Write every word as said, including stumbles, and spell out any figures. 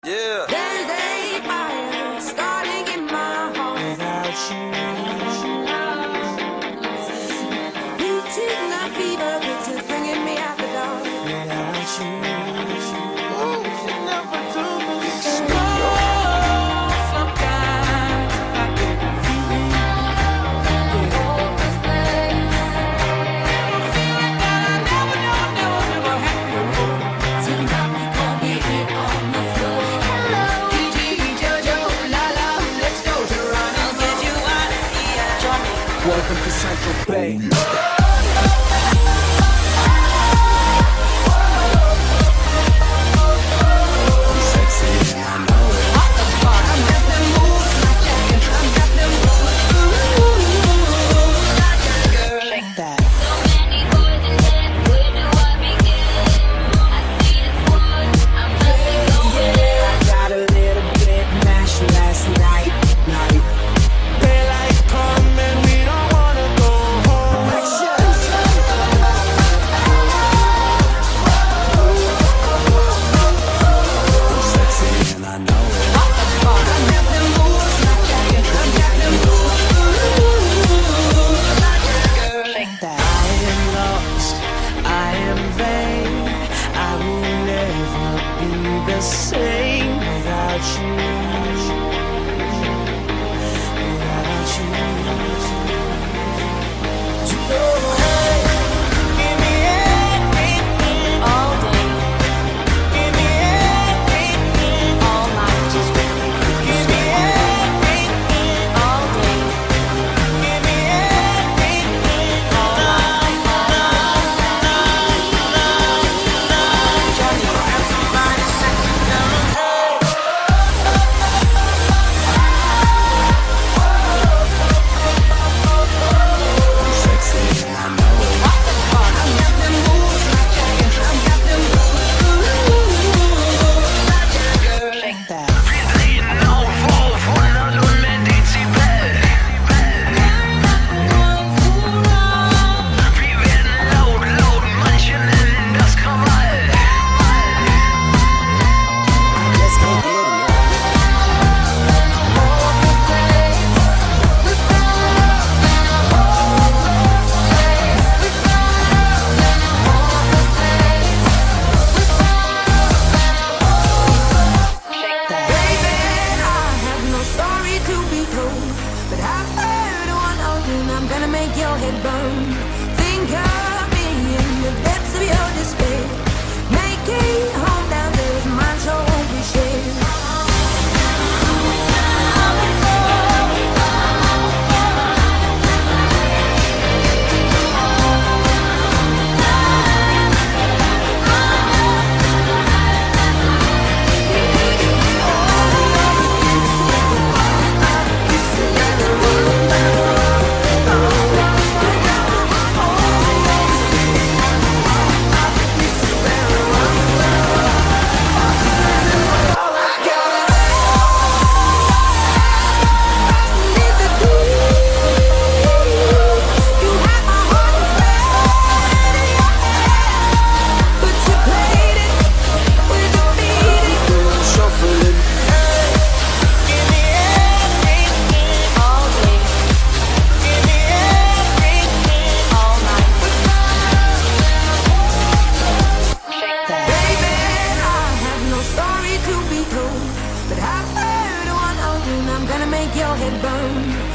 Yeah. There's a fire starting in my heart without you. Reaching my fever pitch is bringing me out the dark without you. Oh, you never do me so. Sometimes I get a feeling, get hopeless pain. I feel like that I never, never, never, never had before. Tonight we gon' get it on the floor. Hello, D J Jojo, la la, let's go to run. I'll get you out of here, Johnny. Welcome to Central Bay. The same without you, without you. You know, hey, give me everything all day, give me everything all night, just give me everything all day, give me everything all night. Johnny, everybody sexy. I'm gonna make your head burn. Think of me in the depths of your despair. Making home down there is mine, so won't be shared. But I've heard one, oh, I'm gonna make your head burn.